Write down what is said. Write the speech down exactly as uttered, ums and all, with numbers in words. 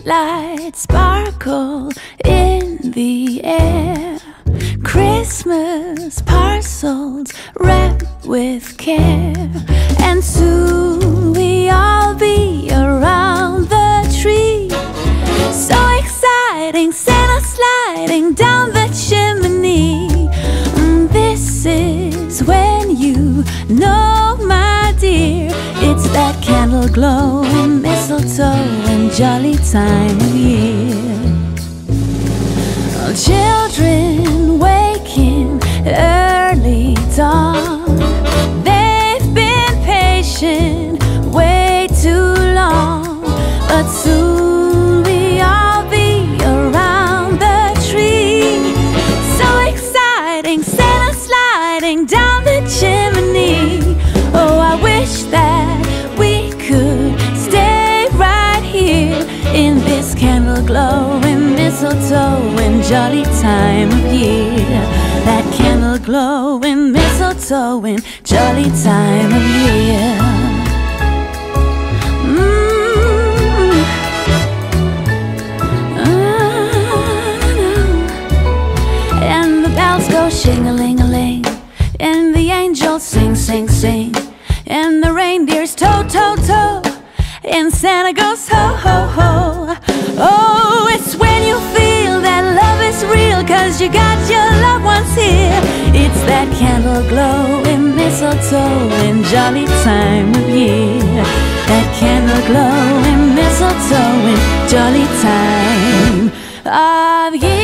Streetlights sparkle in the air. Christmas parcels wrapped with care. And soon we all be around the tree. So exciting, Santa sliding down the chimney. This is when you know, my dear, it's that candle-glowin, mistletoein, jolly time of year. Children waking early dawn, they've been patient way too long, but soon we all be around the tree. So exciting, Santa sliding down the chimney. Oh, I wish that we could stay right here in this candle-glowin, mistletoein, jolly time of year. That candle-glowin, mistletoein, jolly time of year. Mm. Ah, and the bells go shing-a-ling-a-ling, and the angels sing, sing, sing, and the reindeers tow, tow, tow, and Santa goes ho, ho, ho. Oh, it's when you feel that love is real, 'cause you got your loved ones here. It's that candle-glowin, mistletoein, jolly time of year. That candle-glowin, mistletoein, jolly time of year.